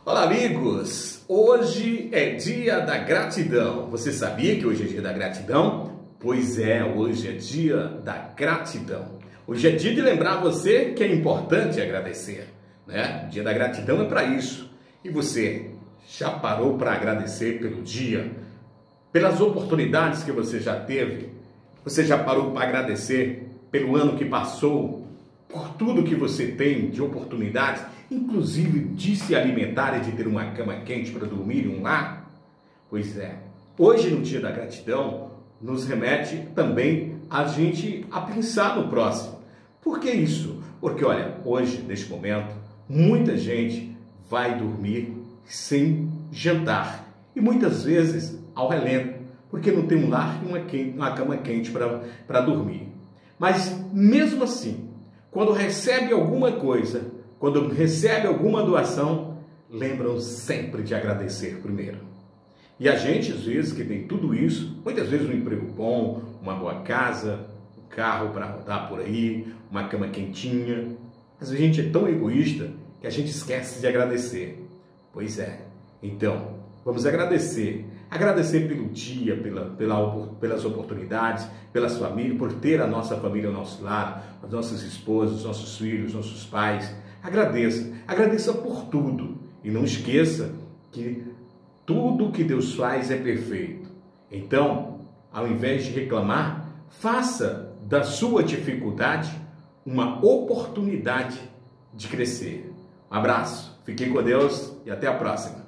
Olá, amigos! Hoje é dia da gratidão. Você sabia que hoje é dia da gratidão? Pois é, hoje é dia da gratidão. Hoje é dia de lembrar você que é importante agradecer, né? Dia da gratidão é para isso. E você já parou para agradecer pelo dia, pelas oportunidades que você já teve? Você já parou para agradecer pelo ano que passou, por tudo que você tem de oportunidades, inclusive de se alimentar e de ter uma cama quente para dormir e um lar? Pois é, hoje no dia da gratidão nos remete também a gente a pensar no próximo. Por que isso? Porque olha, hoje, neste momento, muita gente vai dormir sem jantar e muitas vezes ao relento, porque não tem um lar e uma cama quente para dormir. Mas mesmo assim, quando recebe alguma coisa, quando recebe alguma doação, lembram sempre de agradecer primeiro. E a gente, às vezes, que tem tudo isso, muitas vezes um emprego bom, uma boa casa, um carro para rodar por aí, uma cama quentinha, mas a gente é tão egoísta que a gente esquece de agradecer. Pois é, então, vamos agradecer. Agradecer pelo dia, pelas oportunidades, pelas famílias, por ter a nossa família ao nosso lado, as nossas esposas, os nossos filhos, os nossos pais. Agradeça por tudo. E não esqueça que tudo que Deus faz é perfeito. Então, ao invés de reclamar, faça da sua dificuldade uma oportunidade de crescer. Um abraço, fiquem com Deus e até a próxima.